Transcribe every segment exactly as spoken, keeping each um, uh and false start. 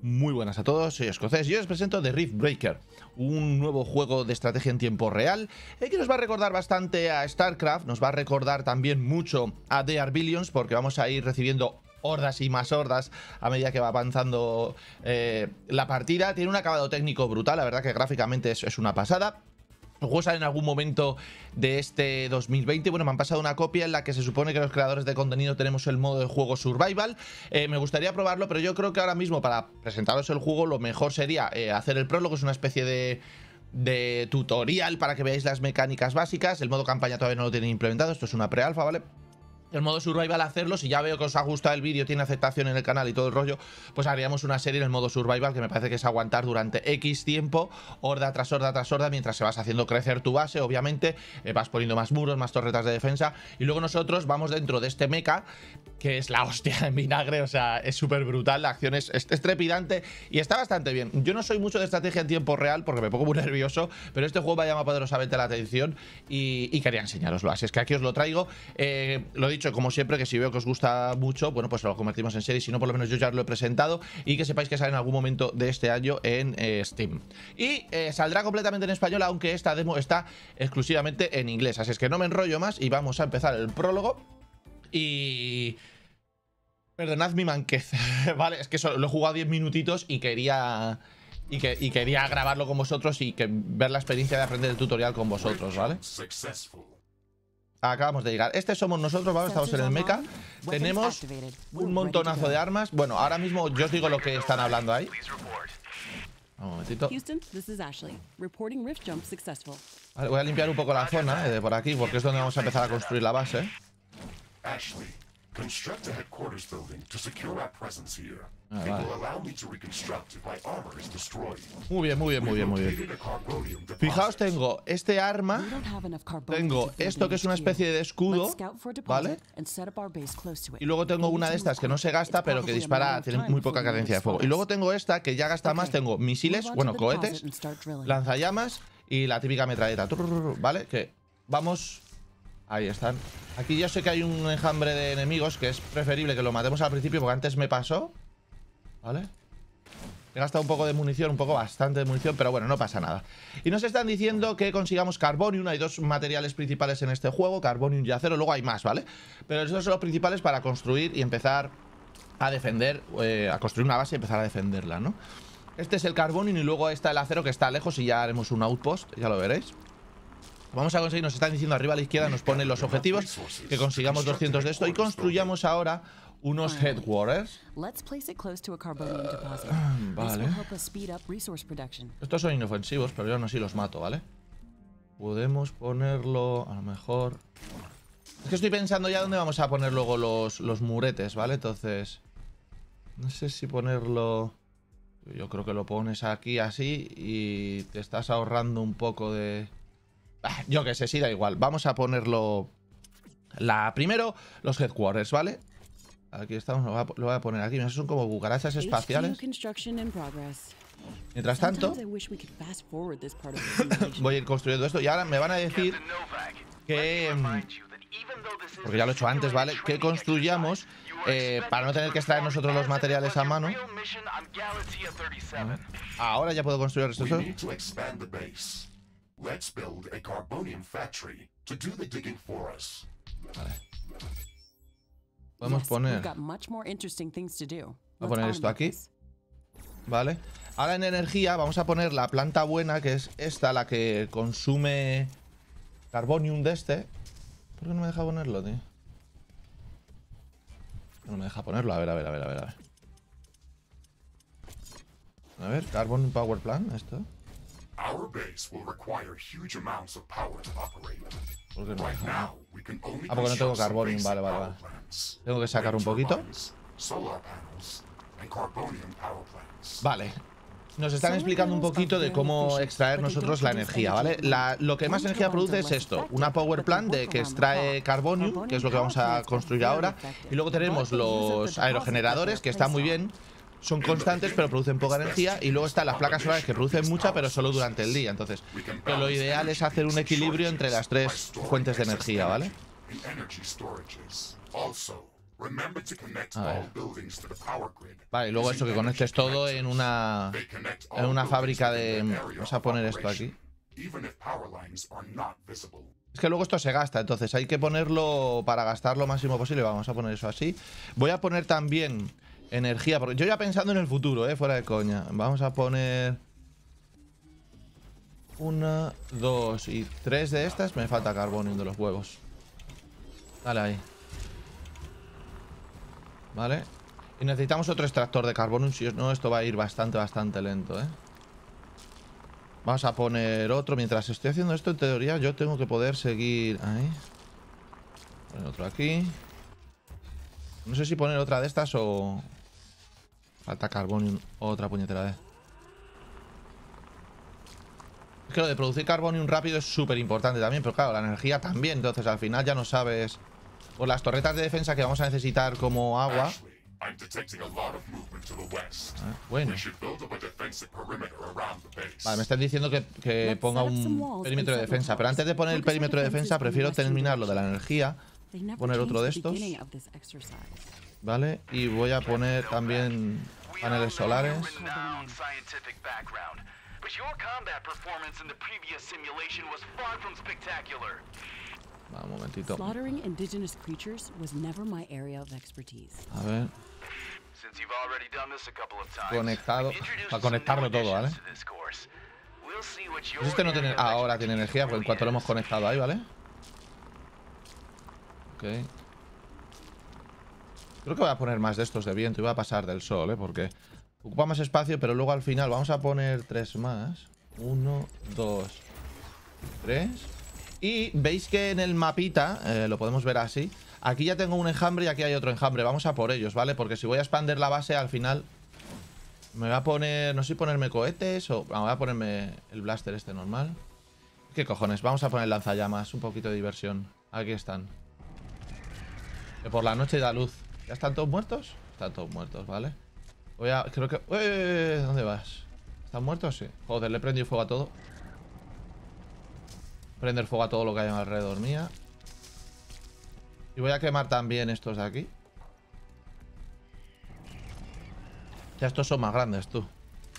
Muy buenas a todos, soy Escocés y hoy os presento The Riftbreaker, un nuevo juego de estrategia en tiempo real eh, que nos va a recordar bastante a StarCraft, nos va a recordar también mucho a The Arbillions, porque vamos a ir recibiendo hordas y más hordas a medida que va avanzando eh, la partida. Tiene un acabado técnico brutal, la verdad que gráficamente es, es una pasada. El juego sale en algún momento de este dos mil veinte. Bueno, me han pasado una copia en la que se supone que los creadores de contenido tenemos el modo de juego Survival. Eh, me gustaría probarlo, pero yo creo que ahora mismo para presentaros el juego lo mejor sería eh, hacer el prólogo. Es una especie de, de tutorial para que veáis las mecánicas básicas. El modo campaña todavía no lo tienen implementado. Esto es una pre-alfa, ¿vale? El modo Survival hacerlo, si ya veo que os ha gustado el vídeo, tiene aceptación en el canal y todo el rollo, pues haríamos una serie en el modo Survival que me parece que es aguantar durante X tiempo, horda tras horda tras horda, mientras se vas haciendo crecer tu base, obviamente, eh, vas poniendo más muros, más torretas de defensa, y luego nosotros vamos dentro de este mecha, que es la hostia en vinagre, o sea, es súper brutal, la acción es, es, es trepidante y está bastante bien. Yo no soy mucho de estrategia en tiempo real porque me pongo muy nervioso, pero este juego me llama poderosamente la atención y, y quería enseñaroslo, así es que aquí os lo traigo. Eh, lo he dicho, como siempre, que si veo que os gusta mucho, bueno, pues lo convertimos en serie, si no, por lo menos yo ya os lo he presentado y que sepáis que sale en algún momento de este año en eh, Steam. Y eh, saldrá completamente en español, aunque esta demo está exclusivamente en inglés, así es que no me enrollo más y vamos a empezar el prólogo. Y... perdonad mi manquez, vale, es que solo lo he jugado diez minutitos y quería... Y, que, y quería grabarlo con vosotros y que ver la experiencia de aprender el tutorial con vosotros, ¿vale? Acabamos de llegar. Este somos nosotros, ¿vale? Estamos en el mecha. Tenemos un montonazo de armas. Bueno, ahora mismo yo os digo lo que están hablando ahí. Un momentito. Vale, voy a limpiar un poco la zona eh, de por aquí, porque es donde vamos a empezar a construir la base. Ashley, construct a headquarters building to secure our presence here. Ah, It vale. will allow me to reconstruct if my armor is destroyed. Muy bien, muy bien, muy bien, muy bien. Fijaos, tengo este arma, tengo esto que es una especie de escudo, ¿vale? Y luego tengo una de estas que no se gasta, pero que dispara, tiene muy poca cadencia de fuego. Y luego tengo esta que ya gasta más, tengo misiles, bueno, cohetes, lanzallamas y la típica metralleta, ¿vale? Que vamos... Ahí están. Aquí yo sé que hay un enjambre de enemigos que es preferible que lo matemos al principio porque antes me pasó, ¿vale? He gastado un poco de munición, un poco bastante de munición, pero bueno, no pasa nada. Y nos están diciendo que consigamos Carbonium. Hay dos materiales principales en este juego, Carbonium y acero. Luego hay más, ¿vale? Pero esos son los principales para construir y empezar a defender, eh, a construir una base y empezar a defenderla, ¿no? Este es el Carbonium y luego está el acero que está lejos y ya haremos un outpost, ya lo veréis. Vamos a conseguir, nos están diciendo arriba a la izquierda, nos ponen los objetivos, que consigamos doscientos de esto y construyamos ahora unos headquarters. Vale. Estos son inofensivos, pero yo aún así los mato, ¿vale? Podemos ponerlo, a lo mejor... Es que estoy pensando ya dónde vamos a poner luego los, los muretes, ¿vale? Entonces... no sé si ponerlo... yo creo que lo pones aquí así y te estás ahorrando un poco de... yo que sé, sí, da igual. Vamos a ponerlo... La, primero, los headquarters, ¿vale? Aquí estamos, lo voy a, lo voy a poner aquí. Son como cucarachas espaciales. Mientras tanto, voy a ir construyendo esto. Y ahora me van a decir que... porque ya lo he hecho antes, ¿vale? Que construyamos eh, para no tener que extraer nosotros los materiales a mano. A ahora ya puedo construir el resto. Let's build a carbonium factory to do the digging for us. Vale. Podemos poner... voy a poner esto aquí. Vale. Ahora en energía vamos a poner la planta buena, que es esta, la que consume carbonium de este. ¿Por qué no me deja ponerlo, tío? No me deja ponerlo. A ver, a ver, a ver, a ver. A ver, a ver Carbon Power Plant, esto. Our base will require huge amounts of power to operate. ¿Por qué no Right deja? now, we can only Ah, porque no tengo construct some carbonium, basic vale, vale, power vale. plants, Tengo que sacar un wind poquito. turbines, solar panels, and carbonium power plants. Vale. Nos están explicando un poquito de cómo extraer nosotros la energía, ¿vale? La, lo que más energía produce es esto, una power plant de que extrae carbonium, que es lo que vamos a construir ahora. Y luego tenemos los aerogeneradores, que están muy bien. Son constantes, pero producen poca energía. Y luego están las placas solares, que producen mucha, pero solo durante el día. Entonces, pero lo ideal es hacer un equilibrio entre las tres fuentes de energía, ¿vale? Remember to connect A ver. all buildings to the power grid. Vale, y luego eso, que conectes todo en una They connect en all una buildings fábrica within de... their area Vamos a of poner esto operation, aquí. even if power lines are not visible. Es que luego esto se gasta, entonces hay que ponerlo para gastar lo máximo posible. Vamos a poner eso así. Voy a poner también energía, porque yo ya pensando en el futuro, eh, fuera de coña. Vamos a poner una, dos y tres de estas. Me falta carbonio de los huevos. Dale ahí. Vale. Y necesitamos otro extractor de carbonio, si no esto va a ir bastante, bastante lento, eh. Vamos a poner otro. Mientras estoy haciendo esto, en teoría, yo tengo que poder seguir... Ahí. Poner otro aquí. No sé si poner otra de estas o... Falta carbonio. Otra puñetera vez. Es que lo de producir carbonio rápido es súper importante también. Pero claro, la energía también. Entonces al final ya no sabes... Por las torretas de defensa que vamos a necesitar como agua... Ashley, I'm detecting a lot of movement to the west. Ah, bueno. We should build up a defensive perimeter around the base. Vale, me están diciendo que, que ponga un perímetro de defensa. Pero antes de poner el perímetro de defensa, prefiero terminar lo de la energía. Poner otro de estos. Vale, y voy a poner también paneles solares. Va, un momentito. Slaughtering indigenous creatures was never my area of expertise. A ver. Conectado. Para conectarlo todo, ¿vale? Pues este no tiene... Ah, ahora tiene energía, pues en cuanto lo hemos conectado ahí, ¿vale? Ok. Creo que voy a poner más de estos de viento y voy a pasar del sol, ¿eh? Porque ocupa más espacio, pero luego al final vamos a poner tres más. Uno, dos, tres. Y veis que en el mapita, eh, lo podemos ver así. Aquí ya tengo un enjambre y aquí hay otro enjambre. Vamos a por ellos, ¿vale? Porque si voy a expandir la base, al final me voy a poner... No sé si ponerme cohetes o... No, voy a ponerme el blaster este normal. ¿Qué cojones? Vamos a poner lanzallamas. Un poquito de diversión. Aquí están. Que por la noche da luz. ¿Ya están todos muertos? Están todos muertos, ¿vale? Voy a... Creo que... ¡Eh! ¿Dónde vas? ¿Están muertos? Sí. Joder, le he prendido fuego a todo. Prender fuego a todo lo que hay alrededor mía. Y voy a quemar también estos de aquí. Ya estos son más grandes, tú.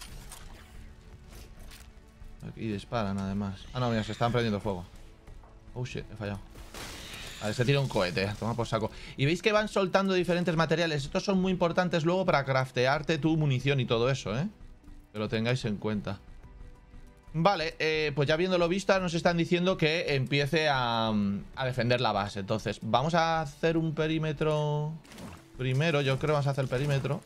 Aquí disparan, además. Ah, no, mira, se están prendiendo fuego. Oh, shit, he fallado. Vale, se tira un cohete. Toma por saco. Y veis que van soltando diferentes materiales. Estos son muy importantes luego para craftearte tu munición y todo eso, ¿eh? Que lo tengáis en cuenta. Vale, eh, pues ya viéndolo visto, nos están diciendo que empiece a, a defender la base. Entonces, vamos a hacer un perímetro primero. Yo creo que vamos a hacer el perímetro.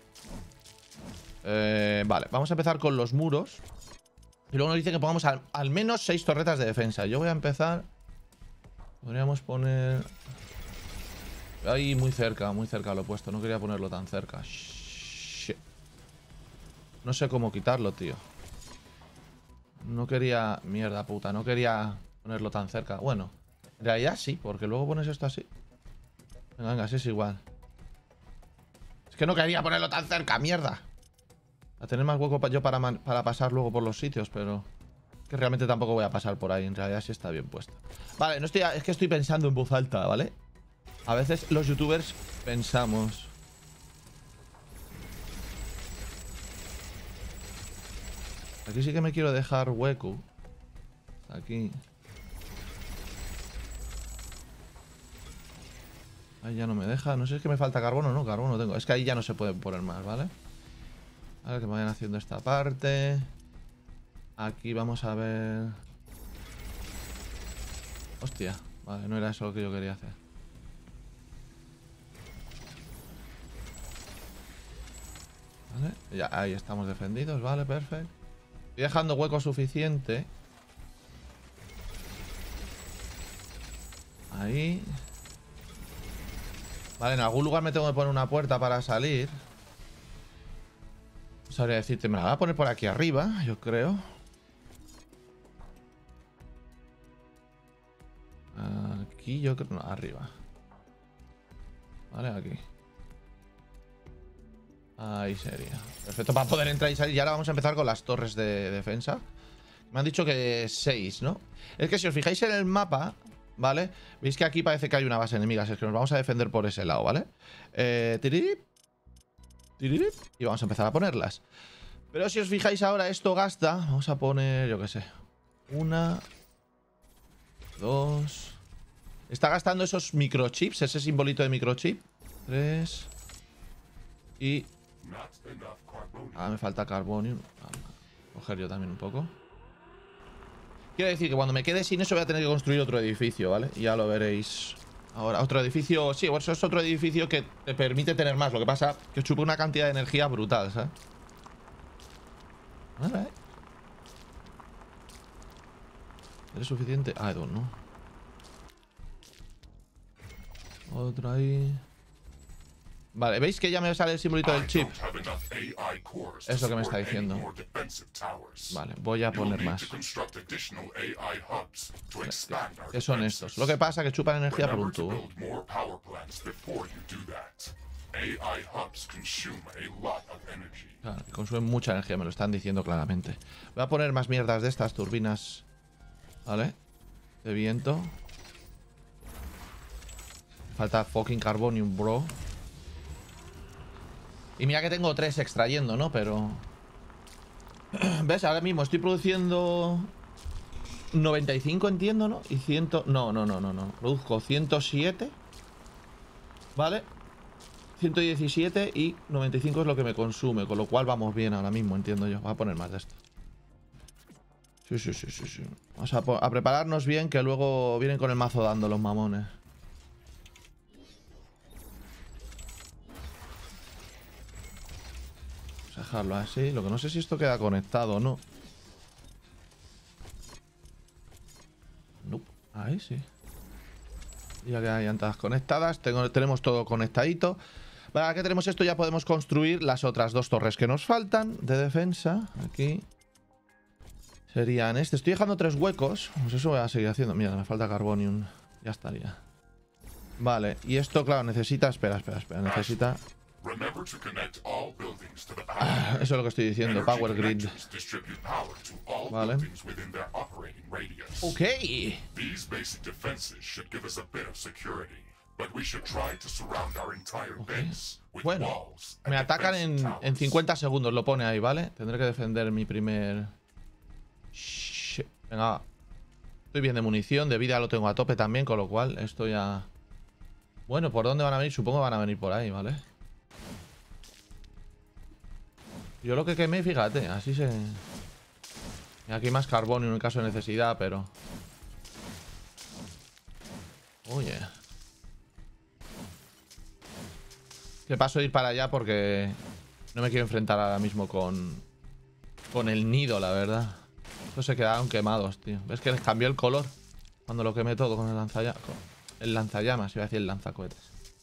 Eh, vale, vamos a empezar con los muros. Y luego nos dice que pongamos al, al menos seis torretas de defensa. Yo voy a empezar... Podríamos poner... Ahí muy cerca, muy cerca lo he puesto. No quería ponerlo tan cerca. Shit. No sé cómo quitarlo, tío. No quería... Mierda puta, no quería ponerlo tan cerca. Bueno, en realidad sí, porque luego pones esto así. Venga, venga, así es igual. Es que no quería ponerlo tan cerca, mierda. A tener más hueco yo para, para pasar luego por los sitios, pero... Que realmente tampoco voy a pasar por ahí. En realidad sí está bien puesto. Vale, no estoy, es que estoy pensando en voz alta, ¿vale? A veces los youtubers pensamos... Aquí sí que me quiero dejar hueco. Aquí. Ahí ya no me deja. No sé si es que me falta carbono o no. Carbono tengo. Es que ahí ya no se puede poner más, ¿vale? A ver que me vayan haciendo esta parte. Aquí vamos a ver... Hostia. Vale, no era eso lo que yo quería hacer. Vale. Ya, ahí estamos defendidos. Vale, perfecto. Estoy dejando hueco suficiente. Ahí. Vale, en algún lugar me tengo que poner una puerta para salir. No sabría decirte, me la voy a poner por aquí arriba, yo creo. Aquí yo creo... No, arriba. Vale, aquí. Ahí sería. Perfecto, para poder entrar y salir. Y ahora vamos a empezar con las torres de defensa. Me han dicho que seis, ¿no? Es que si os fijáis en el mapa, ¿vale? Veis que aquí parece que hay una base enemiga, es que nos vamos a defender por ese lado, ¿vale? Eh, tiririp, tiririp, y vamos a empezar a ponerlas. Pero si os fijáis ahora, esto gasta... Vamos a poner, yo qué sé, una, dos... Está gastando esos microchips, ese simbolito de microchip. Tres... Y... Ah, me falta carbonio. Coger yo también un poco. Quiero decir que cuando me quede sin eso voy a tener que construir otro edificio, ¿vale? Y ya lo veréis. Ahora, otro edificio... Sí, eso es otro edificio que te permite tener más. Lo que pasa que chupa una cantidad de energía brutal, ¿sabes? Vale. ¿Es suficiente? Ah, dos, ¿no? Otro ahí... Vale, ¿veis que ya me sale el simbolito del chip? Es lo que me está diciendo. Vale, voy a poner más. ¿Qué son estos? Lo que pasa es que chupan energía por un tubo. Claro, consumen mucha energía, me lo están diciendo claramente. Voy a poner más mierdas de estas turbinas. ¿Vale? De viento. Falta fucking carbonium, bro. Y mira que tengo tres extrayendo, ¿no? Pero... ¿Ves? Ahora mismo estoy produciendo... noventa y cinco, entiendo, ¿no? Y cien... No, no, no, no, no. Produzco ciento siete. ¿Vale? ciento diecisiete y noventa y cinco es lo que me consume. Con lo cual vamos bien ahora mismo, entiendo yo. Voy a poner más de esto. Sí, sí, sí, sí, sí. Vamos a, a prepararnos bien, que luego vienen con el mazo dando los mamones. Dejarlo así. Lo que no sé si esto queda conectado o no. No. Ahí sí. Ya que hay llantas conectadas. Tengo, tenemos todo conectadito. Vale, ahora que tenemos esto ya podemos construir las otras dos torres que nos faltan de defensa. Aquí. Serían este. Estoy dejando tres huecos. Pues eso voy a seguir haciendo. Mira, me falta carbonium. Ya estaría. Vale. Y esto, claro, necesita... Espera, espera, espera. Necesita... Ah, eso es lo que estoy diciendo, Power Grid. Vale. Ok. Okay. Bueno, me atacan en, en cincuenta segundos, lo pone ahí, ¿vale? Tendré que defender mi primer... Shit. Venga. Estoy bien de munición, de vida lo tengo a tope también, con lo cual esto ya... Bueno, ¿por dónde van a venir? Supongo que van a venir por ahí, ¿vale? Yo lo que quemé, fíjate, así se... Y aquí más carbonio en caso de necesidad, pero... Oye. Que paso de ir para allá porque... No me quiero enfrentar ahora mismo con... Con el nido, la verdad. Estos se quedaron quemados, tío. ¿Ves que les cambió el color? Cuando lo quemé todo con el lanzallamas. El lanzallamas, iba a decir el lanzacohetes.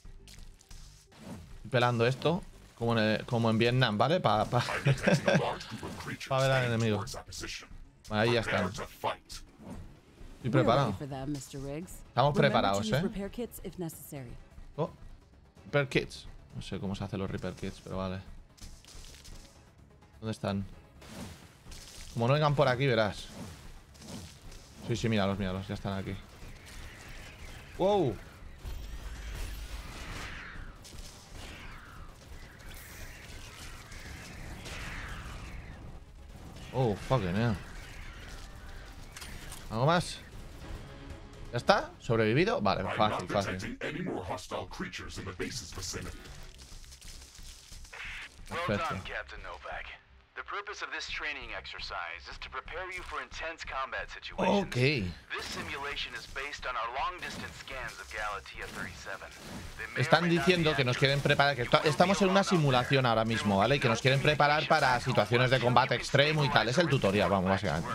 Estoy pelando esto. Como en, el, como en Vietnam, ¿vale? Para pa, pa ver al enemigo. Vale, ahí ya están. Estoy preparado. Estamos preparados, ¿eh? Oh, repair kits. No sé cómo se hacen los repair kits, pero vale. ¿Dónde están? Como no vengan por aquí, verás. Sí, sí, míralos, míralos. Ya están aquí. ¡Wow! Oh, fucking hell. ¿Algo más? ¿Ya está? ¿Sobrevivido? Vale, fácil, fácil. Perfecto. purpose of this training exercise is to prepare you for intense combat situations. Okay. This simulation is based on our long-distance scans of Galatea thirty-seven. Están diciendo que nos quieren preparar, que estamos en una simulación ahora mismo, ¿vale? Y que nos quieren preparar para situaciones de combate extremo y tal. Es el tutorial, vamos, básicamente.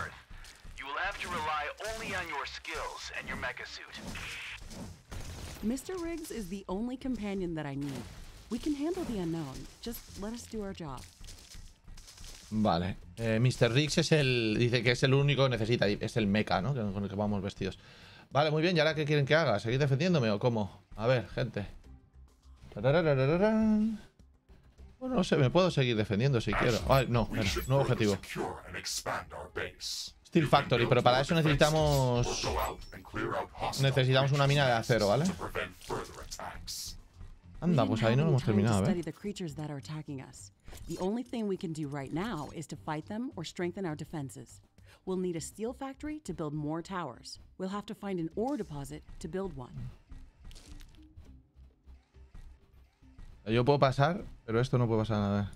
Mister Riggs is the only companion that I need. We can handle the unknown. Just let us do our job. Vale. Eh, mister Riggs es el... Dice que es el único que necesita. Es el mecha, ¿no? Con el que vamos vestidos. Vale, muy bien. ¿Y ahora qué quieren que haga? ¿Seguir defendiéndome o cómo? A ver, gente. Bueno, no sé. Me puedo seguir defendiendo si quiero. Ay, no. Espera, nuevo objetivo. Steel Factory, pero para eso necesitamos... Necesitamos una mina de acero, ¿vale? Anda, pues ahí no lo hemos terminado, ¿eh? The only thing we can do right now is to fight them or strengthen our defenses. We'll need a steel factory to build more towers. We'll have to find an ore deposit to build one. Yo puedo pasar, pero esto no puede pasar nada.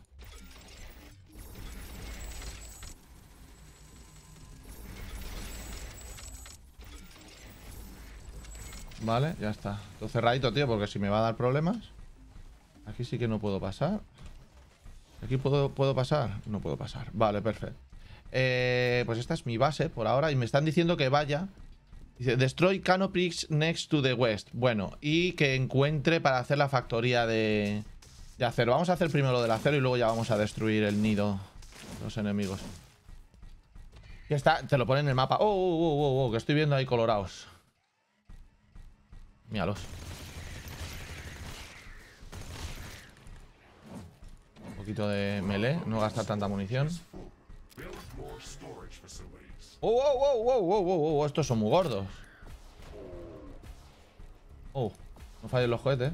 Vale, ya está. Todo cerradito, tío, porque si me va a dar problemas. Aquí sí que no puedo pasar. ¿Aquí puedo, puedo pasar? No puedo pasar. Vale, perfecto. Eh, pues esta es mi base por ahora. Y me están diciendo que vaya. Dice, destroy canopies next to the west. Bueno, y que encuentre para hacer la factoría de, de acero. Vamos a hacer primero lo del acero y luego ya vamos a destruir el nido de los enemigos. Ya está, te lo ponen en el mapa. Oh, oh, oh, oh, oh, que estoy viendo ahí colorados. Míralos. Un poquito de melee, no gastar tanta munición. Oh, oh, oh, oh, oh, oh, oh, estos son muy gordos. Oh, no fallen los cohetes.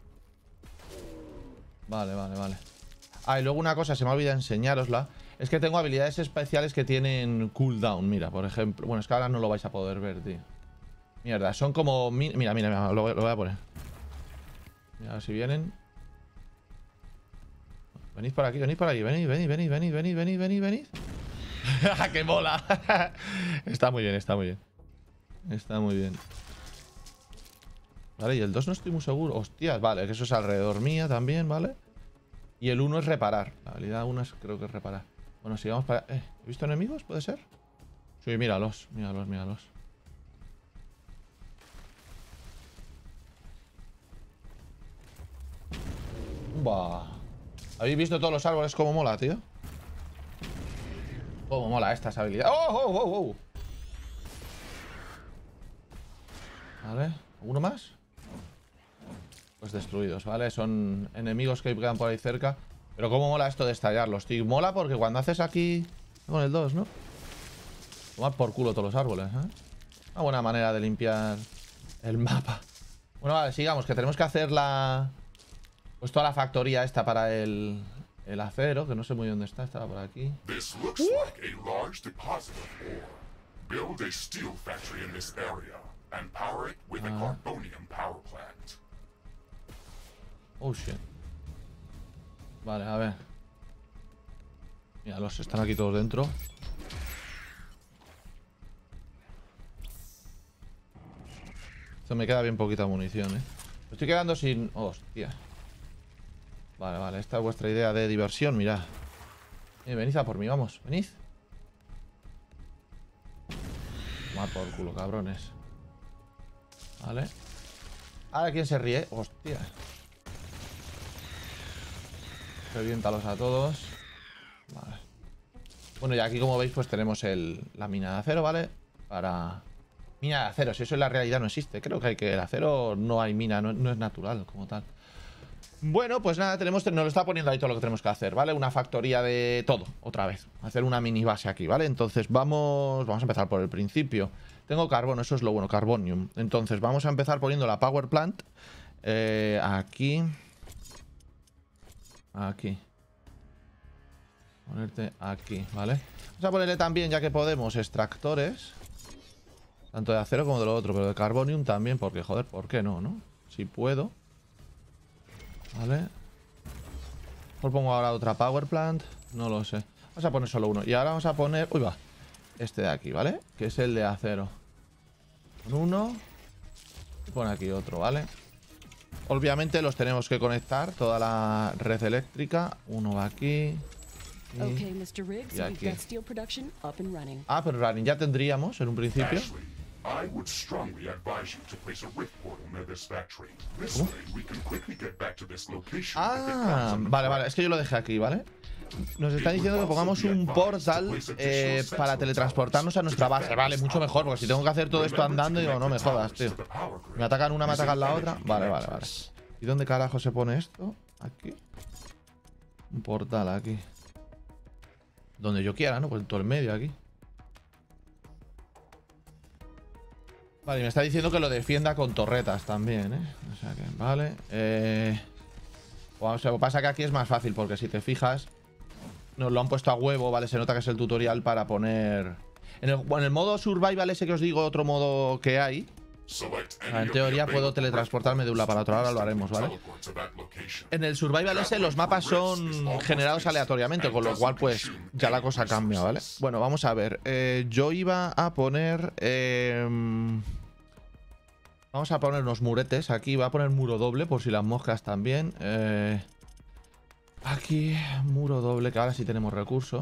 Vale, vale, vale. Ah, y luego una cosa, se me ha olvidado enseñárosla. Es que tengo habilidades especiales que tienen cooldown. Mira, por ejemplo. Bueno, es que ahora no lo vais a poder ver, tío. Mierda, son como... Mira, mira, mira, lo, lo voy a poner. Mira, a ver si vienen. Venid por aquí, venid por aquí. Venid, venid, venid, venid, venid, venid, venid, venid. ¡Qué mola! Está muy bien, está muy bien. Está muy bien. Vale, y el dos no estoy muy seguro. Hostias, vale, que eso es alrededor mía también, ¿vale? Y el uno es reparar. La habilidad uno es, creo que es reparar. Bueno, sigamos para... Eh, ¿he visto enemigos? ¿Puede ser? Sí, míralos, míralos, míralos. Bah. ¿Habéis visto todos los árboles cómo mola, tío? Cómo mola estas habilidades. ¡Oh, oh, oh, oh! Vale, ¿uno más? Pues destruidos, ¿vale? Son enemigos que quedan por ahí cerca. Pero cómo mola esto de estallarlos, tío. Mola porque cuando haces aquí... Con el dos, ¿no? Tomar por culo todos los árboles, ¿eh? Una buena manera de limpiar el mapa. Bueno, vale, sigamos, que tenemos que hacer la... Pues toda la factoría esta para el... El acero, que no sé muy dónde está, estaba por aquí. This looks like a large deposit of ore. Build a steel factory in this area and power it with a carbonium power plant. Oh shit. Vale, a ver. Mira, los están aquí todos dentro. Esto me queda bien poquita munición, eh. Me estoy quedando sin... Hostia. Vale, vale, esta es vuestra idea de diversión, mirad. Eh, venid a por mí, vamos, venid. Tomar por culo, cabrones. Vale. Ahora, ¿quién se ríe? Hostia. Reviéntalos a todos. Vale. Bueno, y aquí, como veis, pues tenemos el, la mina de acero, ¿vale? Para... Mina de acero, si eso en la realidad no existe. Creo que, hay que el acero no hay mina, no, no es natural como tal. Bueno, pues nada, tenemos, nos lo está poniendo ahí todo lo que tenemos que hacer, ¿vale? Una factoría de todo, otra vez. Hacer una mini base aquí, ¿vale? Entonces vamos, vamos a empezar por el principio. Tengo carbono, eso es lo bueno, carbonium. Entonces vamos a empezar poniendo la power plant. Eh, aquí. Aquí. Ponerte aquí, ¿vale? Vamos a ponerle también, ya que podemos, extractores. Tanto de acero como de lo otro, pero de carbonium también, porque, joder, ¿por qué no, no? Si puedo. Vale. Mejor pongo ahora otra power plant. No lo sé. Vamos a poner solo uno. Y ahora vamos a poner... Uy, va. Este de aquí, ¿vale? Que es el de acero. Con uno. Y pone aquí otro, ¿vale? Obviamente los tenemos que conectar. Toda la red eléctrica. Uno va aquí. Y, Okay, mister Riggs, y we've aquí. got steel production up and running. Ah, pero running ya tendríamos en un principio. Ashley, I would strongly advise you to place a rift portal near this factory. This way we can quickly get back to this location. Ah, vale, vale. Es que yo lo dejé aquí, ¿vale? Nos está diciendo que pongamos un portal eh, para teletransportarnos a nuestra base. Vale, mucho mejor, porque si tengo que hacer todo esto andando, digo, no me jodas, tío. Me atacan una, me atacan la otra. Vale, vale, vale. ¿Y dónde carajo se pone esto? Aquí. Un portal aquí. Donde yo quiera, ¿no? Pues en todo el medio aquí. Vale, y me está diciendo que lo defienda con torretas también, ¿eh? O sea que, vale. Eh... O sea, lo que pasa que aquí es más fácil, porque si te fijas, nos lo han puesto a huevo, ¿vale? Se nota que es el tutorial para poner... En el, en el modo survival ese que os digo, otro modo que hay, en teoría puedo teletransportarme de un lado para otro. Ahora lo haremos, ¿vale? En el survival ese los mapas son generados aleatoriamente, con lo cual pues ya la cosa cambia, ¿vale? Bueno, vamos a ver. Eh, yo iba a poner... Eh, vamos a poner unos muretes aquí. Voy a poner muro doble por si las moscas también. Eh, aquí, muro doble, que ahora sí tenemos recursos.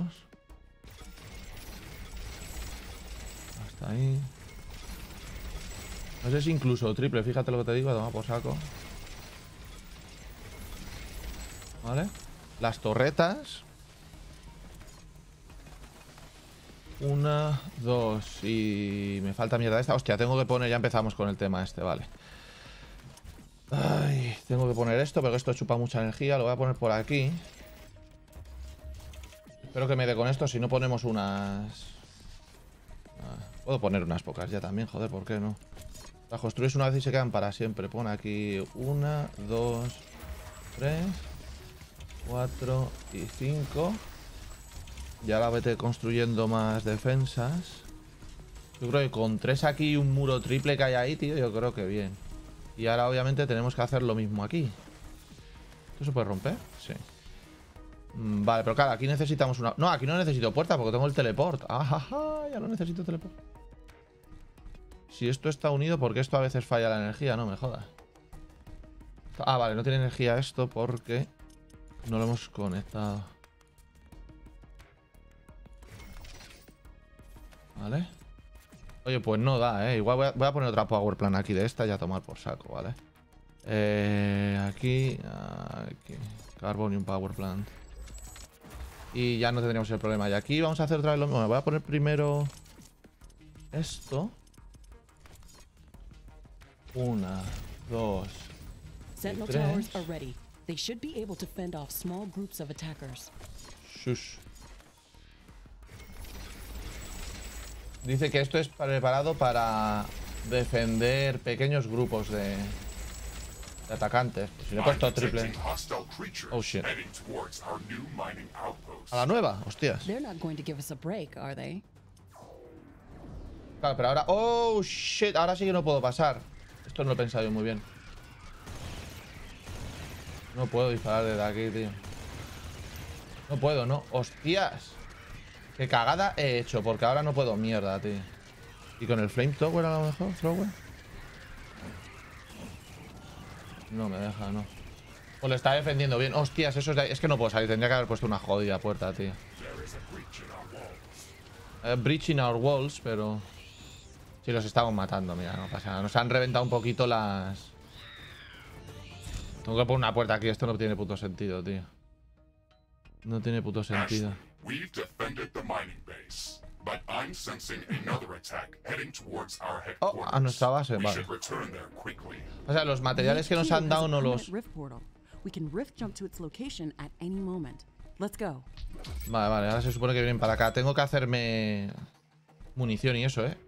Hasta ahí. No sé si incluso triple, fíjate lo que te digo, toma por saco. Vale. Las torretas. Una, dos y... me falta mierda esta. Hostia, tengo que poner... Ya empezamos con el tema este, vale. Ay, tengo que poner esto, pero esto chupa mucha energía. Lo voy a poner por aquí. Espero que me dé con esto, si no ponemos unas... Ah, puedo poner unas pocas ya también, joder, ¿por qué no? Las construís una vez y se quedan para siempre. Pon aquí una, dos, tres, cuatro y cinco. Y ahora vete construyendo más defensas. Yo creo que con tres aquí y un muro triple que hay ahí, tío, yo creo que bien. Y ahora obviamente tenemos que hacer lo mismo aquí. ¿Esto se puede romper? Sí. Mm, vale, pero claro, aquí necesitamos una... No, aquí no necesito puerta porque tengo el teleport. Ajaja, ya no necesito teleport. Si esto está unido, porque esto a veces falla la energía, no me jodas. Ah, vale, no tiene energía esto porque no lo hemos conectado. Vale. Oye, pues no da, eh. Igual voy a, voy a poner otra power plant aquí de esta y a tomar por saco, ¿vale? Eh, aquí, aquí. Carbonium power plant. Y ya no tendríamos el problema. Y aquí vamos a hacer otra vez lo mismo. Me voy a poner primero esto. Una, dos, Sentinel tres. towers are ready. They should be able to fend off small groups of attackers. Shush. Dice que esto es preparado para defender pequeños grupos de, de atacantes. Pues si le he puesto triple. Oh shit. A la nueva, hostias. They're not going to give us a break, are they? Claro, pero ahora... Oh shit, ahora sí que no puedo pasar. Esto no lo he pensado yo muy bien. No puedo disparar desde aquí, tío. No puedo, ¿no? ¡Hostias! Qué cagada he hecho, porque ahora no puedo. Mierda, tío. ¿Y con el Flame Tower a lo mejor? ¿Thrower? No me deja, no. Pues le está defendiendo bien. ¡Hostias! Eso es, de... es que no puedo salir. Tendría que haber puesto una jodida puerta, tío. Eh, breach in our walls, pero... Sí, los estamos matando, mira, no pasa nada. Nos han reventado un poquito las... Tengo que poner una puerta aquí. Esto no tiene puto sentido, tío. No tiene puto sentido. We've defended the mining base, but I'm sensing another attack heading towards our Oh, a nuestra base, We vale. should return there quickly. O sea, los materiales que nos han dado no los... Rift portal. We can rift jump to its location at any moment. Let's go. Vale, vale, ahora se supone que vienen para acá. Tengo que hacerme munición y eso, ¿eh?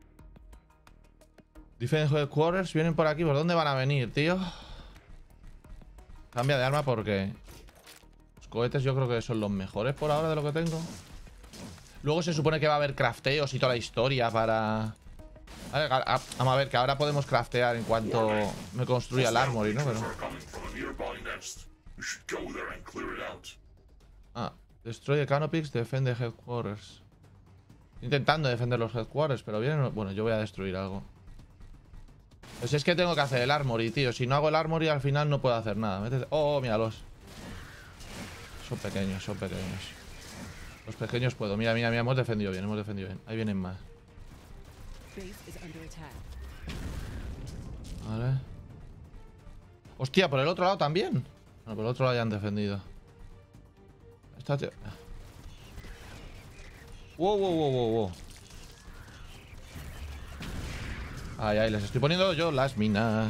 Defense Headquarters, vienen por aquí. ¿Por dónde van a venir, tío? Cambia de arma porque... Los cohetes yo creo que son los mejores por ahora de lo que tengo. Luego se supone que va a haber crafteos y toda la historia para... A ver, a- a- vamos a ver, que ahora podemos craftear en cuanto me construya el armory, ¿no? Pero... Are coming from a nearby nest. You should go there and clear it out. Ah, destroy the canopies, defend the headquarters. Intentando defender los headquarters, pero vienen... Bueno, yo voy a destruir algo. Pues es que tengo que hacer el armory, tío. Si no hago el armory al final no puedo hacer nada. Métete... Oh, míralos. Son pequeños, son pequeños. Los pequeños puedo. Mira, mira, mira, hemos defendido bien, hemos defendido bien. Ahí vienen más. Base is under attack. Vale. Hostia, por el otro lado también. Bueno, por el otro lado ya han defendido. Esta tío... Wow, wow, wow, wow, wow. Ay, ay, les estoy poniendo yo las minas.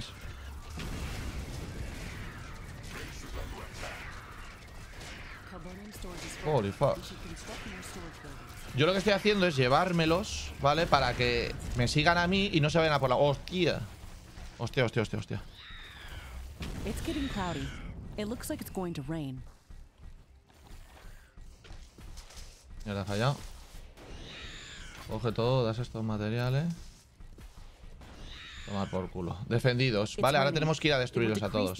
Carbonium storage is full. Holy fuck. Yo lo que estoy haciendo es llevármelos, ¿vale? Para que me sigan a mí y no se vayan a por la... ¡Hostia! Hostia, hostia, hostia, hostia. It's getting cloudy. It looks like it's going to rain. Ya te ha fallado. Coge todo, das estos materiales. Tomar por culo. Defendidos. Vale, ahora tenemos que ir a destruirlos a todos.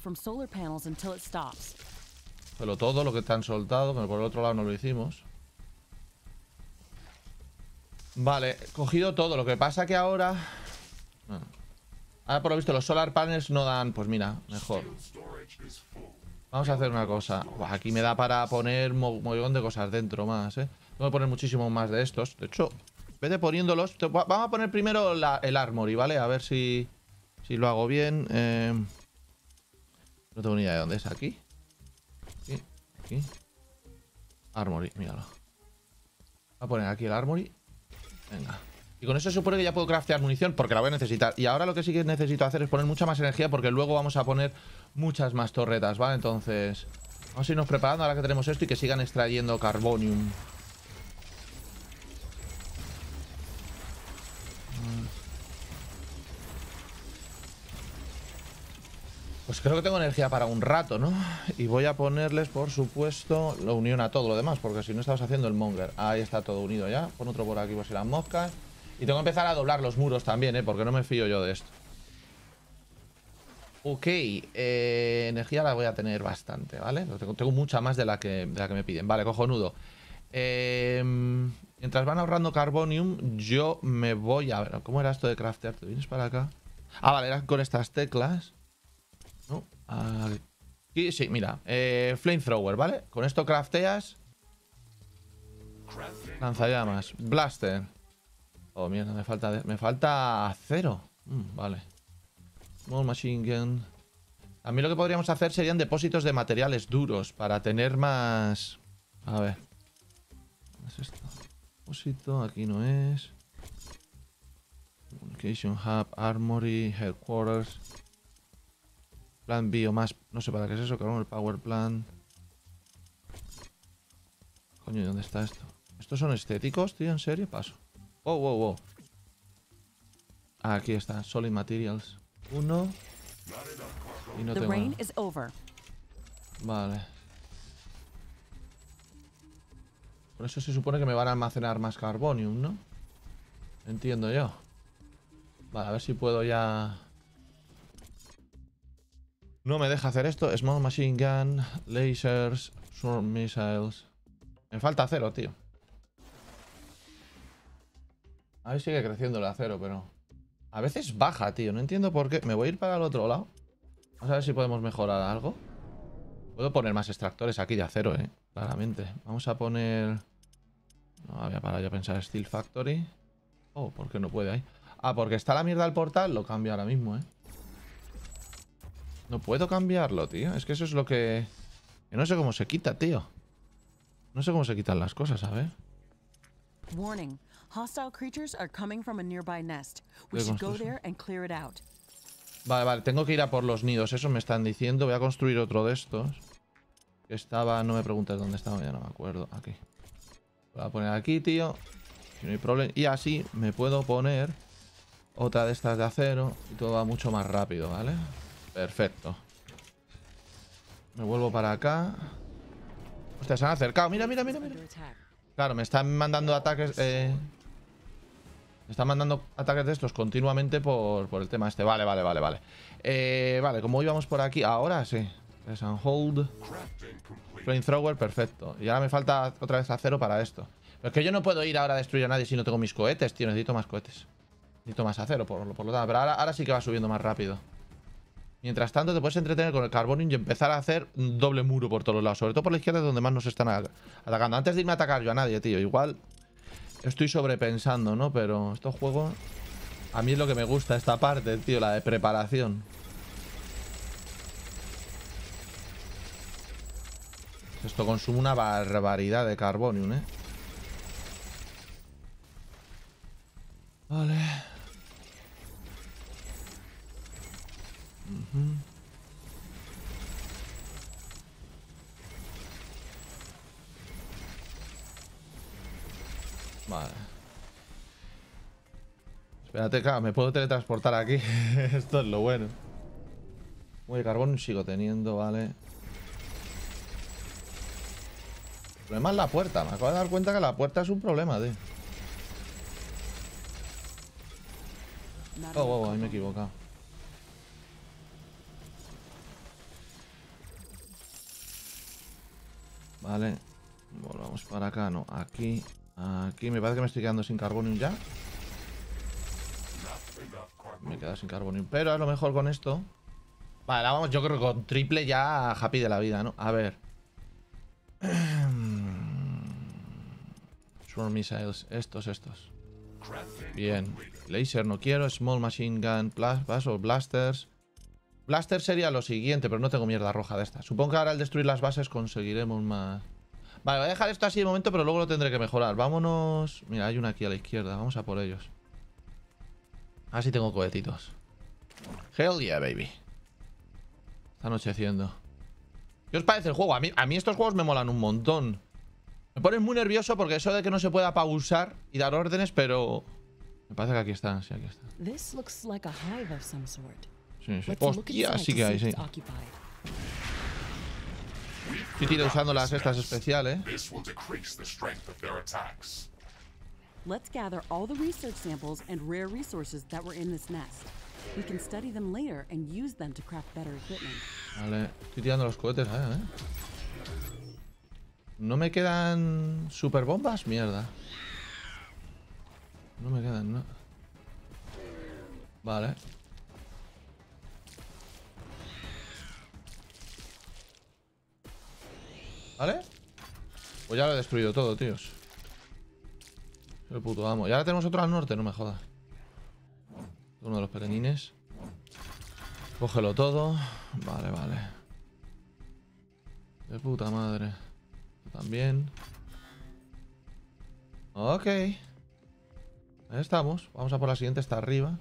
Solo todo lo que te han soltado, pero por el otro lado no lo hicimos. Vale, cogido todo. Lo que pasa que ahora... Bueno, ahora por lo visto los solar panels no dan... Pues mira, mejor. Vamos a hacer una cosa. Buah, aquí me da para poner un montón de cosas dentro más, ¿eh? Tengo que poner muchísimo más de estos. De hecho, vete poniéndolos. Vamos a poner primero la, el armory, ¿vale? A ver si, si lo hago bien. Eh, no tengo ni idea de dónde es. ¿Aquí? Aquí. Aquí. Armory, míralo. Voy a poner aquí el armory. Venga. Y con eso se supone que ya puedo craftear munición porque la voy a necesitar. Y ahora lo que sí que necesito hacer es poner mucha más energía porque luego vamos a poner muchas más torretas, ¿vale? Entonces, vamos a irnos preparando ahora que tenemos esto y que sigan extrayendo carbonium. Pues creo que tengo energía para un rato, ¿no? Y voy a ponerles, por supuesto, la unión a todo lo demás, porque si no estamos haciendo el monger. Ahí está todo unido ya. Pon otro por aquí por si las moscas. Y tengo que empezar a doblar los muros también, ¿eh? Porque no me fío yo de esto. Ok, eh, energía la voy a tener bastante, ¿vale? Tengo, tengo mucha más de la, que, de la que me piden. Vale, cojonudo. Eh, mientras van ahorrando carbonium, yo me voy a ver. ¿Cómo era esto de craftear? ¿Te vienes para acá? Ah, vale, eran con estas teclas. No, aquí sí, mira. Eh, flamethrower, ¿vale? Con esto crafteas. Lanzallamas. Blaster. Oh, mierda, me falta, de, me falta acero. Mm, vale. Small machine gun. A mí lo que podríamos hacer serían depósitos de materiales duros para tener más... A ver. ¿Qué es esto? Depósito, aquí no es. Communication Hub, Armory, Headquarters. Plan Biomass. No sé para qué es eso, cabrón. El Power Plant. Coño, ¿y dónde está esto? ¿Estos son estéticos, tío? ¿En serio? Paso. Wow, wow, wow. Ah, aquí está. Solid Materials. Uno. Y no tengo nada. Vale. Por eso se supone que me van a almacenar más carbonium, ¿no? Entiendo yo. Vale, a ver si puedo ya... No me deja hacer esto. Small Machine Gun, Lasers, Swarm Missiles. Me falta acero, tío. Ahí sigue creciendo el acero, pero... A veces baja, tío. No entiendo por qué. Me voy a ir para el otro lado. Vamos a ver si podemos mejorar algo. Puedo poner más extractores aquí de acero, eh. Claramente. Vamos a poner... No, había parado yo a pensar Steel Factory. Oh, ¿por qué no puede ahí? Ah, porque está la mierda del portal. Lo cambio ahora mismo, eh. No puedo cambiarlo, tío. Es que eso es lo que... que no sé cómo se quita, tío. No sé cómo se quitan las cosas, a ver. Warning. Hostile creatures are coming from a nearby nest. We should go there and clear it out. Vale, vale, tengo que ir a por los nidos, eso me están diciendo. Voy a construir otro de estos. Que estaba, no me preguntes dónde estaba, ya no me acuerdo. Aquí. Voy a poner aquí, tío. Si no hay problema. Y así me puedo poner otra de estas de acero. Y todo va mucho más rápido, ¿vale? Perfecto. Me vuelvo para acá. Hostia, se han acercado. Mira, mira, mira, mira. Claro, me están mandando ataques... Eh... Me están mandando ataques de estos continuamente por, por el tema este. Vale, vale, vale, vale. Eh, vale, como íbamos por aquí. Ahora sí. Press and hold. Flamethrower, perfecto. Y ahora me falta otra vez acero para esto. Pero es que yo no puedo ir ahora a destruir a nadie si no tengo mis cohetes, tío. Necesito más cohetes. Necesito más acero, por, por lo tanto. Pero ahora, ahora sí que va subiendo más rápido. Mientras tanto, te puedes entretener con el carbonium y empezar a hacer un doble muro por todos lados. Sobre todo por la izquierda, donde más nos están atacando. Antes de irme a atacar yo a nadie, tío. Igual estoy sobrepensando, ¿no? Pero estos juegos... A mí es lo que me gusta, esta parte, tío. La de preparación. Esto consume una barbaridad de carbonium, ¿eh? Vale. Uh-huh. Vale. Espérate, claro, me puedo teletransportar aquí. Esto es lo bueno. Uy, carbón sigo teniendo, vale. El problema es la puerta. Me acabo de dar cuenta que la puerta es un problema, tío. Oh, oh, oh, ahí me he equivocado. Vale. Volvamos para acá, no. Aquí. Aquí. Me parece que me estoy quedando sin carbonium ya. Me he quedado sin carbonium. Pero a lo mejor con esto. Vale, vamos, yo creo que con triple ya happy de la vida, ¿no? A ver. Swarm missiles. Estos, estos. Bien. Laser no quiero. Small machine gun. Blast, o blasters. Blaster sería lo siguiente, pero no tengo mierda roja de esta. Supongo que ahora al destruir las bases conseguiremos más. Vale, voy a dejar esto así de momento, pero luego lo tendré que mejorar. Vámonos. Mira, hay una aquí a la izquierda. Vamos a por ellos. Así tengo cohetitos. Hell yeah, baby. Está anocheciendo. ¿Qué os parece el juego? A mí, a mí estos juegos me molan un montón. Me ponen muy nervioso porque eso de que no se pueda pausar y dar órdenes, pero... Me parece que aquí están, sí, aquí están. This looks like a hive of some sort. Sí, sí. Let's look Hostia, inside sí to que see hay, if sí. it's occupied. Estoy tirando usando las estas especiales. This will decrease the strength of their attacks. Let's gather all the research samples and rare resources that were in this nest. We can study them later and use them to craft better equipment. Vale, estoy tirando los cohetes, ¿eh? ¿eh? ¿No me quedan super bombas? Mierda. No me quedan, ¿no? Vale. ¿Vale? Pues ya lo he destruido todo, tíos. El puto amo. Y ahora tenemos otro al norte, no me jodas. Uno de los perenines. Cógelo todo. Vale, vale. De puta madre. Tú también. Ok. Ahí estamos. Vamos a por la siguiente, está arriba.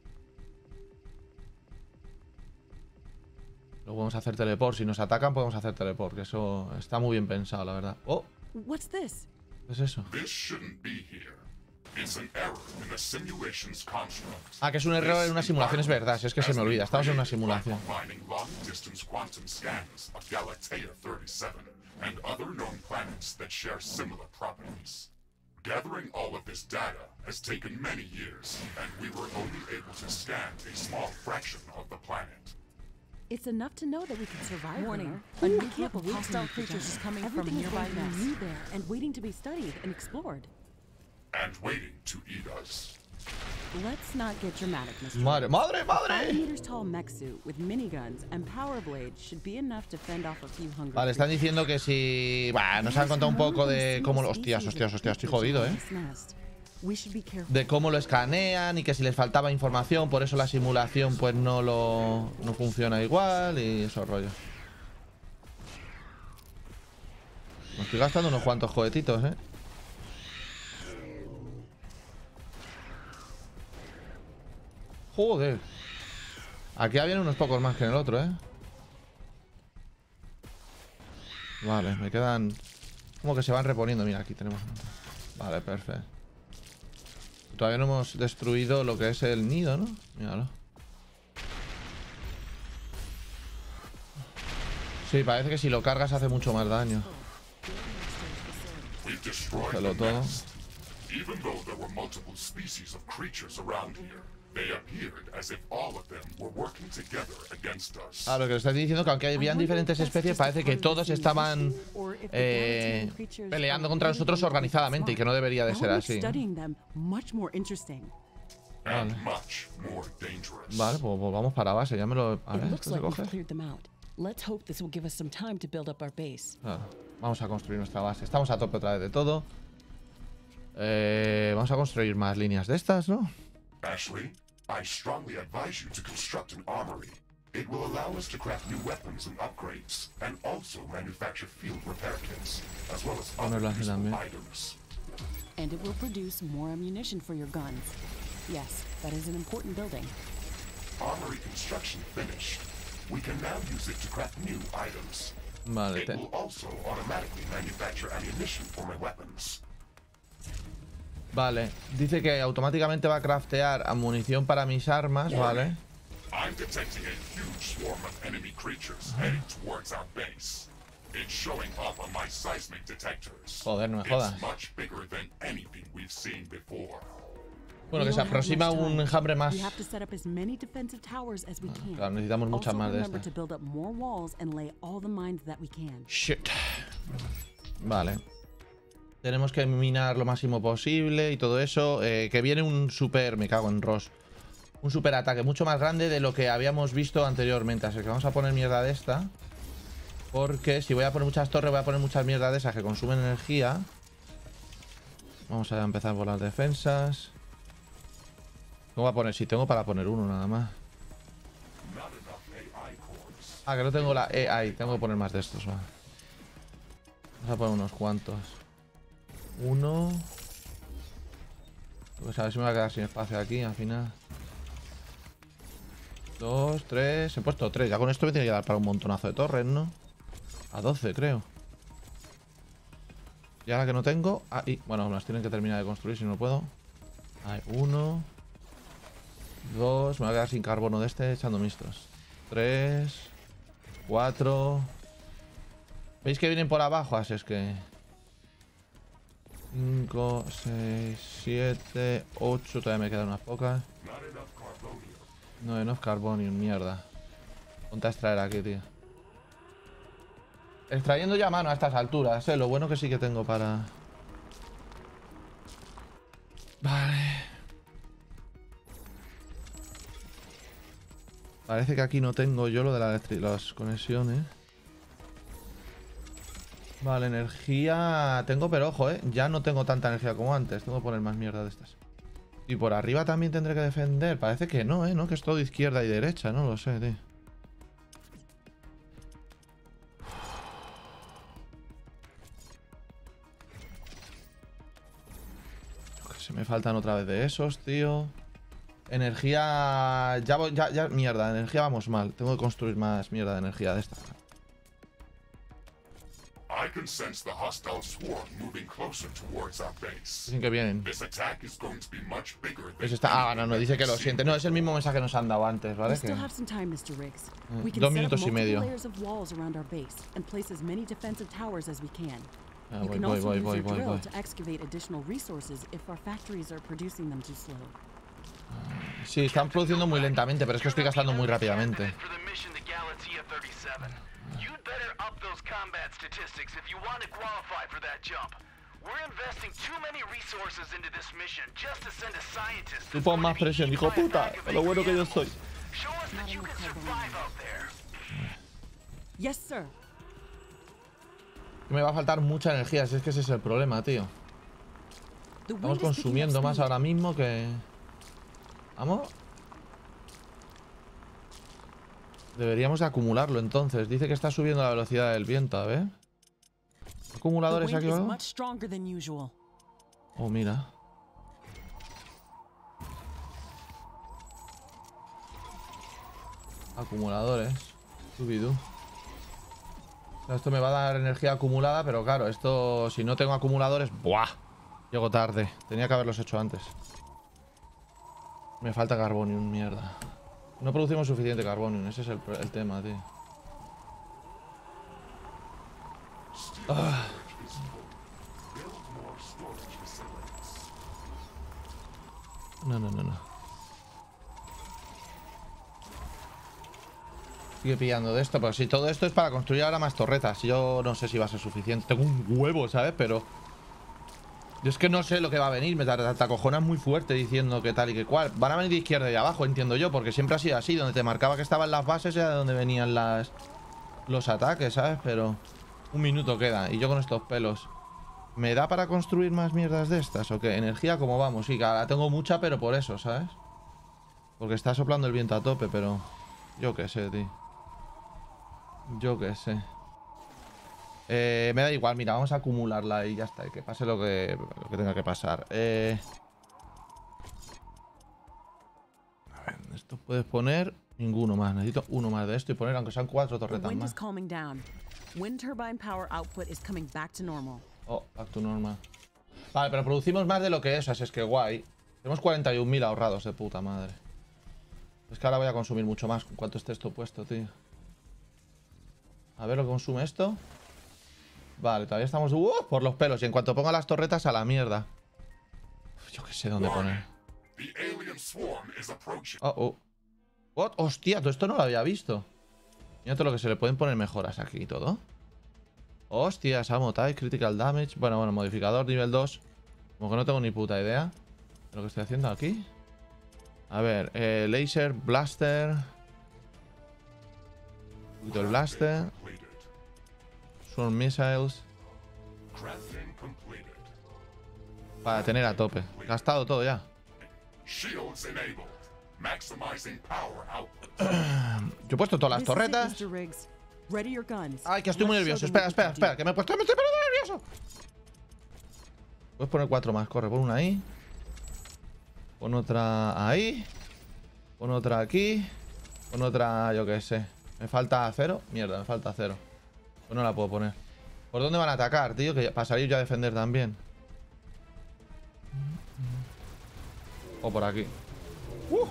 Luego vamos a hacer teleport. Si nos atacan, podemos hacer teleport. Que eso está muy bien pensado, la verdad. Oh, What's this? ¿qué es eso? This shouldn't be here. It's an error in the simulation's construct. Ah, que es un error en una simulación, es verdad. Si es que se me olvida. Estamos en una simulación. Mining long-distance quantum scans of Galatea thirty-seven and other known planets that share similar properties. Gathering all of this data has taken many years, and we were only able to scan a small fraction of the planet. It's enough to know that we can survive. Warning. There. A new We can't group of wait to hostile meet the creatures is giant. coming from a Everything is nearby going to be nest. new there and waiting to be studied and explored. And waiting to eat us. Let's not get dramatic, Mister Madre, madre, Five madre. meters tall mech suit with miniguns and power blades should be enough to fend off a few hungry Vale, están creatures. diciendo que si... Bah, nos han contado un poco de cómo... Hostias, hostias, hostias, estoy jodido, ¿eh? We should be careful. De cómo lo escanean y que si les faltaba información, por eso la simulación pues no lo... no funciona igual y esos rollos. Me estoy gastando unos cuantos juguetitos, ¿eh? Joder. Aquí habían unos pocos más que en el otro, ¿eh? Vale, me quedan... Como que se van reponiendo. Mira, aquí tenemos... Vale, perfecto. Todavía no hemos destruido lo que es el nido, ¿no? Míralo. Sí, parece que si lo cargas hace mucho más daño. We've destroyed Cógelo the todo. nest. Even though there were multiple species of creatures around here, they appeared as if all of them were working together against us. Ah, lo que le estás diciendo que aunque habían diferentes especies, parece que todos estaban eh, peleando contra nosotros organizadamente y que no debería de ser así. And much more dangerous. Vale, pues, pues vamos para base, ya me lo... A It ver, looks ¿esto se like we've coge? cleared them out. Let's hope this will give us some time to build up our base. Claro, vamos a construir nuestra base. Estamos a tope otra vez de todo. Eh, vamos a construir más líneas de estas, ¿no? Ashley, I strongly advise you to construct an armory. It will allow us to craft new weapons and upgrades, and also manufacture field repair kits, as well as other Ponerlo así useful también. items. And it will produce more ammunition for your guns. Yes, that is an important building. Armory construction finished. We can now use it to craft new items. Vale, It te... will also automatically manufacture ammunition for my weapons. Vale, dice que automáticamente va a craftear munición para mis armas, vale. I'm detecting a huge swarm of enemy creatures heading towards our base. It's showing up on my seismic detectors. Joder, no me jodas. It's much bigger than anything we've seen before. Bueno, que se aproxima un enjambre más. We have to set up as many defensive towers as we can. Claro, necesitamos muchas Also más de remember estas. to build up more walls and lay all the mines that we can. Shit. Vale. Tenemos que minar lo máximo posible y todo eso. Eh, que viene un super... Me cago en Ross. Un super ataque mucho más grande de lo que habíamos visto anteriormente. Así que vamos a poner mierda de esta. Porque si voy a poner muchas torres, voy a poner muchas mierdas de esas que consumen energía. Vamos a empezar por las defensas. ¿Cómo voy a poner? Si tengo para poner uno nada más. Ah, que no tengo la A I. Tengo que poner más de estos, va. Vamos a poner unos cuantos. Uno. Pues a ver si me va a quedar sin espacio aquí al final. Dos, tres. He puesto tres. Ya con esto me tiene que dar para un montonazo de torres, ¿no? A doce, creo. Y ahora que no tengo... Ahí. Bueno, me las tienen que terminar de construir si no puedo. Ahí, uno. Dos. Me voy a quedar sin carbono de este echando mistos. Tres. Cuatro. ¿Veis que vienen por abajo? Así es que... Cinco, seis, siete, ocho. Todavía me quedan unas pocas. No, enough carbonium, mierda. Ponte a extraer aquí, tío. Extrayendo ya a mano a estas alturas, eh. Lo bueno que sí que tengo para... Vale. Parece que aquí no tengo yo lo de la las conexiones. Vale, energía... Tengo, pero ojo, eh. Ya no tengo tanta energía como antes. Tengo que poner más mierda de estas. Y por arriba también tendré que defender. Parece que no, eh. No, que es todo izquierda y derecha. No lo sé, tío. Se me faltan otra vez de esos, tío. Energía... Ya, voy, ya, ya, mierda, energía vamos mal. Tengo que construir más mierda de energía de esta. I can sense the hostile swarm moving closer towards our base. Dicen que vienen. This attack is going to be much bigger than Pues está... Ah, no, no, dice que lo siente. No, es el mismo mensaje que nos han dado antes, ¿vale? We Que... still have some time, mister Riggs. We can Dos set up minutos y multiple medio. layers of walls around our base and place as many defensive towers as we can. Ah, You voy, can voy, also voy, use voy, your voy, drill voy. to excavate additional resources if our factories are producing them too slow. Sí, están produciendo muy lentamente, pero es que estoy gastando muy rápidamente. For the mission to Galatea thirty-seven. You'd better up those combat statistics if you want to qualify for that jump. We're investing too many resources into this mission just to send a scientist. Tú pon más presión, hijo puta. Con lo bueno que yo soy. Show us that you can survive out there. Yes, sir. Me va a faltar mucha energía, si es que ese es el problema, tío. The Estamos wind is picking up consumiendo más speed. ahora mismo que... ¿Vamos? Deberíamos de acumularlo entonces. Dice que está subiendo la velocidad del viento, a ver. The ¿Acumuladores wind aquí o is algo? much stronger than usual. Oh, mira. Acumuladores. Subidú. O sea, esto me va a dar energía acumulada, pero claro, esto... Si no tengo acumuladores... ¡Buah! Llego tarde. Tenía que haberlos hecho antes. Me falta carbonium, mierda. No producimos suficiente carbonium, ese es el, el tema, tío. Ah. No, no, no, no. Sigue pillando de esto, pero si todo esto es para construir ahora más torretas. Yo no sé si va a ser suficiente. Tengo un huevo, ¿sabes? Pero... Yo es que no sé lo que va a venir. Me te acojonas muy fuerte diciendo que tal y que cual. Van a venir de izquierda y de abajo, entiendo yo. Porque siempre ha sido así. Donde te marcaba que estaban las bases era de donde venían las... los ataques, ¿sabes? Pero... Un minuto queda. Y yo con estos pelos... ¿Me da para construir más mierdas de estas o qué? Energía, ¿cómo vamos? Sí, la tengo mucha, pero por eso, ¿sabes? Porque está soplando el viento a tope, pero... Yo qué sé, tío. Yo qué sé. Eh, me da igual, mira, vamos a acumularla y ya está. Que pase lo que, lo que tenga que pasar. Eh... A ver, esto puedes poner ninguno más. Necesito uno más de esto y poner, aunque sean cuatro The torretas wind is más. calming down. Wind turbine power output is coming back to normal. Oh, back to normal. Vale, pero producimos más de lo que es, así es que guay. Tenemos cuarenta y un mil ahorrados de puta madre. Es que ahora voy a consumir mucho más con cuanto esté esto puesto, tío. A ver lo que consume esto. Vale, todavía estamos uh, por los pelos. Y en cuanto ponga las torretas, a la mierda. Uf, yo que sé dónde poner. Oh, oh. What? Hostia, todo esto no lo había visto. Mira todo lo que se le pueden poner mejoras aquí y todo. Hostia, Ammo Type, Critical Damage. Bueno, bueno, modificador nivel dos. Como que no tengo ni puta idea de lo que estoy haciendo aquí. A ver, eh, Laser, Blaster. Un poquito el Blaster. Swarm Missiles. Para tener a tope. Gastado todo ya. Yo he puesto todas las torretas. Ay, que estoy muy nervioso. Espera, espera, espera. Que me he puesto. Me estoy poniendo nervioso. Puedes poner cuatro más. Corre, pon una ahí. Pon otra ahí. Pon otra aquí. Pon otra, yo qué sé. Me falta cero. Mierda, me falta cero. Pues no la puedo poner. ¿Por dónde van a atacar, tío? Que para salir yo a defender también. O por aquí. Uh.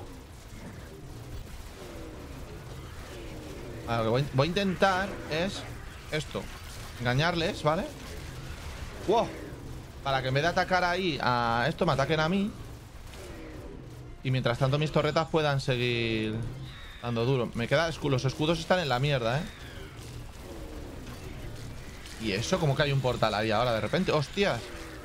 Ahora, lo que voy, voy a intentar es esto. Engañarles, ¿vale? ¡Wow! Para que en vez de atacar ahí a esto, me ataquen a mí. Y mientras tanto mis torretas puedan seguir dando duro. Me queda escudo. Los escudos están en la mierda, ¿eh? ¿Y eso? ¿Cómo que hay un portal ahí ahora de repente? ¡Hostias!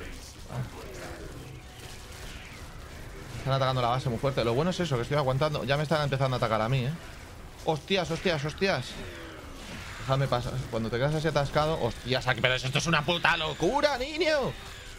Están atacando la base muy fuerte. Lo bueno es eso, que estoy aguantando. Ya me están empezando a atacar a mí, ¿eh? ¡Hostias, hostias, hostias! Déjame pasar. Cuando te quedas así atascado... ¡Hostias! Aquí, pero esto es una puta locura, niño.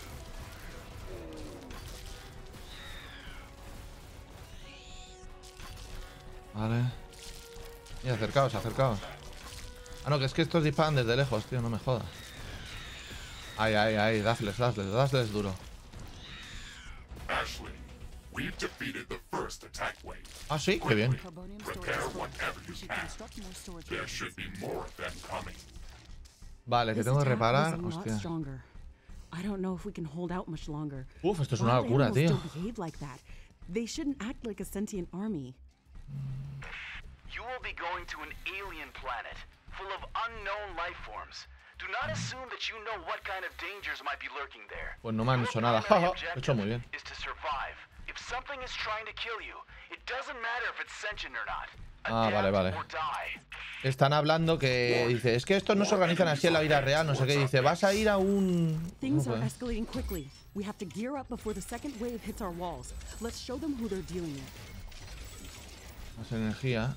Vale. Y acercaos, acercaos. Ah, no, que es que estos disparan desde lejos, tío. No me jodas. Ahí, ahí, ahí. Dásles, dásles, dásles duro. Ashley, we've defeated the first attack wave. Ah, sí, qué bien. Prepare whatever you can. There should be more of them coming. Vale, que tengo que reparar. Hostia. I don't know if we can hold out much longer. Uf, esto es una locura, tío. They shouldn't act like a sentient army. You will be going to an alien planet full of unknown life forms. Do not assume that you know what kind of dangers might be lurking there. Pues no me han hecho nada. Jaja, lo he hecho muy bien. Is to survive. If something is trying to kill you, it doesn't matter if it's sentient or not. Ah, vale, vale. Están hablando que dice, es que estos no se organizan así en la vida real, no sé qué. Dice, vas a ir a un... Things are escalating quickly. We have to gear up before the second wave hits our walls. Let's show them who they're dealing with. Más energía.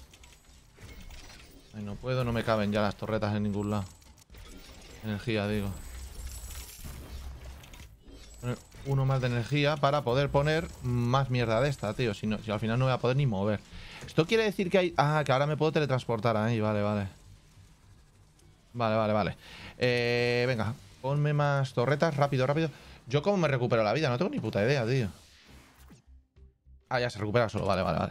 Ay, no puedo, no me caben ya las torretas en ningún lado. Energía, digo. Poner uno más de energía para poder poner más mierda de esta, tío. Si, no, si al final no voy a poder ni mover. Esto quiere decir que hay... Ah, que ahora me puedo teletransportar ahí. Vale, vale. Vale, vale, vale. Eh, venga, ponme más torretas. Rápido, rápido. Yo cómo me recupero la vida. No tengo ni puta idea, tío. Ah, ya se recupera solo. Vale, vale, vale.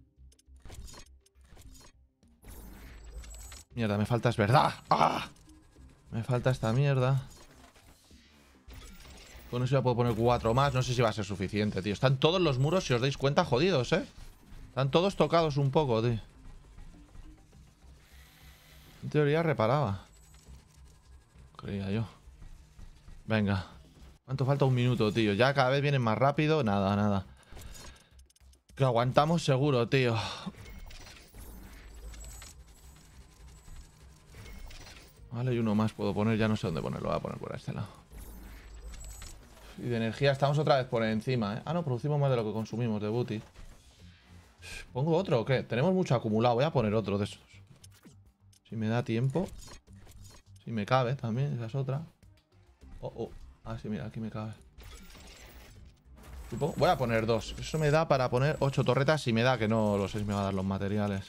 Mierda, me falta, es verdad. ¡Ah! Me falta esta mierda. Con eso ya puedo poner cuatro más. No sé si va a ser suficiente, tío. Están todos los muros, si os dais cuenta, jodidos, ¿eh? Están todos tocados un poco, tío. En teoría reparaba. Creía yo. Venga. ¿Cuánto falta? Un minuto, tío. Ya cada vez vienen más rápido. Nada, nada. Que aguantamos seguro, tío. Vale, y uno más puedo poner. Ya no sé dónde ponerlo. Voy a poner por este lado. Y de energía estamos otra vez por encima, ¿eh? Ah, no, producimos más de lo que consumimos de booty. ¿Pongo otro o qué? Tenemos mucho acumulado. Voy a poner otro de esos. Si me da tiempo. Si me cabe también. Esa es otra. Oh, oh. Ah, sí, mira, aquí me cabe. Voy a poner dos. Eso me da para poner ocho torretas. Si me da, que no lo sé si me va a dar los materiales.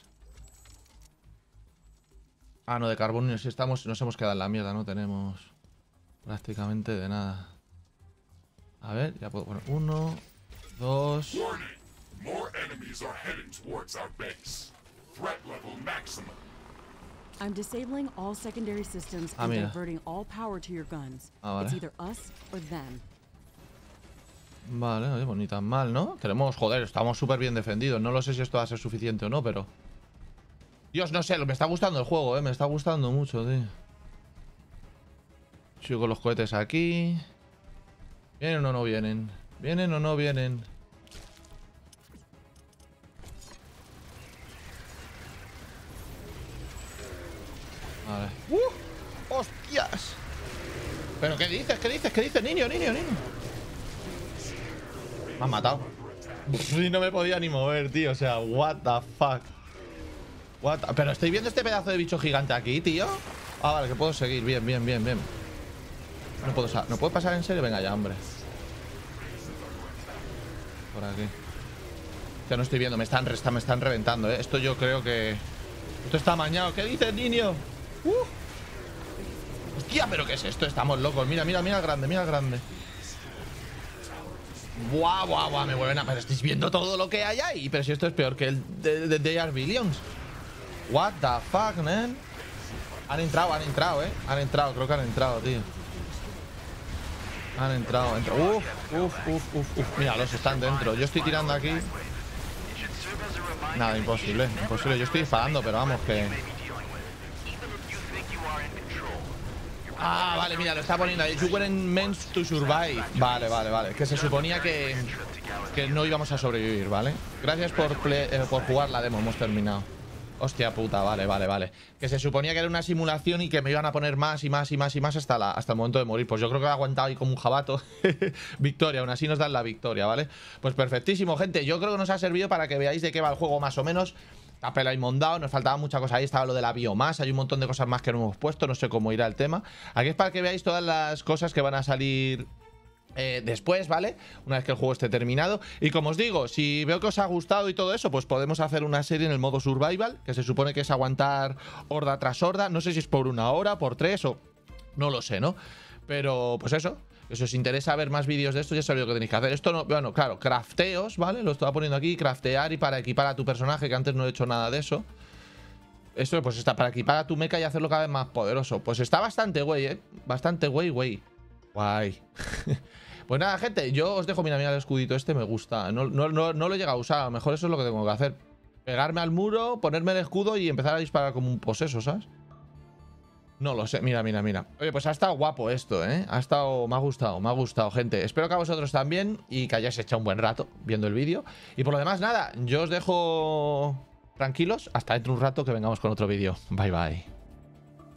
Ah, no, de carbonio. Si estamos, nos hemos quedado en la mierda. No tenemos prácticamente de nada. A ver, ya puedo poner uno, dos. More enemies are heading towards our base. Threat level maximum. I'm disabling all secondary systems ah, and mira. diverting all power to your guns. Ah, vale. It's either us or them. Vale, oye, pues ni tan mal, ¿no? Tenemos, joder, estamos súper bien defendidos. No lo sé si esto va a ser suficiente o no, pero... Dios, no sé, me está gustando el juego, ¿eh? Me está gustando mucho, tío. Sigo con los cohetes aquí. ¿Vienen o no vienen? ¿Vienen o no vienen? Vale. ¡Uh! ¡Hostias! ¿Pero qué dices? ¿Qué dices? ¿Qué dices? Niño, niño, niño. Me han matado. Y no me podía ni mover, tío. O sea, what the fuck. What the... Pero estoy viendo este pedazo de bicho gigante aquí, tío. Ah, vale, que puedo seguir. Bien, bien, bien, bien. No puedo, ¿no puedo pasar en serio? Venga ya, hombre. Por aquí. Ya no estoy viendo. Me están, me están reventando, ¿eh? Esto yo creo que... Esto está amañado. ¿Qué dices, niño? ¡Uh! Hostia, ¿pero qué es esto? Estamos locos. Mira, mira, mira el grande, mira el grande. Buah, buah, buah. Me vuelven a... Pero estáis viendo todo lo que hay ahí. Pero si esto es peor que el de, de, de Arbillions. What the fuck, man. Han entrado, han entrado, eh. Han entrado, creo que han entrado, tío. Han entrado, han entrado. Uf, uf, uf, uf, uf. Mira, los están dentro. Yo estoy tirando aquí. Nada, imposible, imposible. Yo estoy disparando, pero vamos que... Ah, vale, mira, lo está poniendo ahí. You weren't meant to survive. Vale, vale, vale. Que se suponía que, que no íbamos a sobrevivir, ¿vale? Gracias por, play, eh, por jugar la demo, hemos terminado. Hostia puta, vale, vale, vale. Que se suponía que era una simulación y que me iban a poner más y más y más y más hasta, la, hasta el momento de morir. Pues yo creo que he aguantado ahí como un jabato. Victoria, aún así nos dan la victoria, ¿vale? Pues perfectísimo, gente. Yo creo que nos ha servido para que veáis de qué va el juego más o menos. La pela inmondado, nos faltaba mucha cosa ahí, estaba lo de la biomasa, hay un montón de cosas más que no hemos puesto, no sé cómo irá el tema. Aquí es para que veáis todas las cosas que van a salir eh, después, ¿vale? Una vez que el juego esté terminado. Y como os digo, si veo que os ha gustado y todo eso, pues podemos hacer una serie en el modo survival, que se supone que es aguantar horda tras horda. No sé si es por una hora, por tres o... no lo sé, ¿no? Pero, pues eso. Si os interesa ver más vídeos de esto, ya sabéis lo que tenéis que hacer. Esto no, bueno, claro, crafteos, ¿vale? Lo estaba poniendo aquí, craftear y para equipar a tu personaje, que antes no he hecho nada de eso. Esto pues está para equipar a tu mecha y hacerlo cada vez más poderoso. Pues está bastante güey, ¿eh? Bastante güey, güey. Guay. Pues nada, gente, yo os dejo, mira, mira el escudito este, me gusta. No, no, no, no lo he llegado a usar, a lo mejor eso es lo que tengo que hacer. Pegarme al muro, ponerme el escudo y empezar a disparar como un poseso, ¿sabes? No lo sé, mira, mira, mira. Oye, pues ha estado guapo esto, ¿eh? Ha estado... me ha gustado, me ha gustado, gente. Espero que a vosotros también y que hayáis echado un buen rato viendo el vídeo. Y por lo demás, nada, yo os dejo tranquilos hasta dentro de un rato que vengamos con otro vídeo. Bye, bye.